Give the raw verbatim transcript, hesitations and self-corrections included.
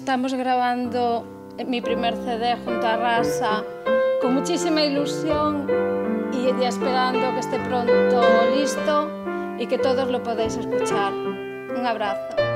estamos grabando mi primer C D junto a Rasa con muchísima ilusión y ya esperando que esté pronto listo y que todos lo podáis escuchar. Un abrazo.